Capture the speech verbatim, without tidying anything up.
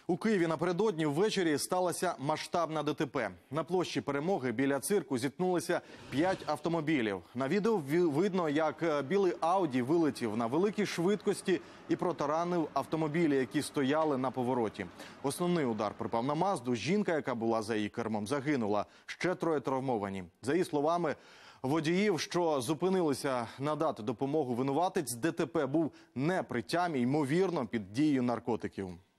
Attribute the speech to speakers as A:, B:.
A: У Києві напередодні ввечері сталося масштабне ДТП. На площі Перемоги біля цирку зіткнулися п'ять автомобілів. На відео видно, як білий Ауді вилетів на великій швидкості і протаранив автомобілі, які стояли на повороті. Основний удар припав на Мазду. Жінка, яка була за її кермом, загинула. Ще троє травмовані. За її словами, водіїв, що зупинилися надати допомогу, винуватець ДТП був не при тямі, ймовірно, під дією наркотиків.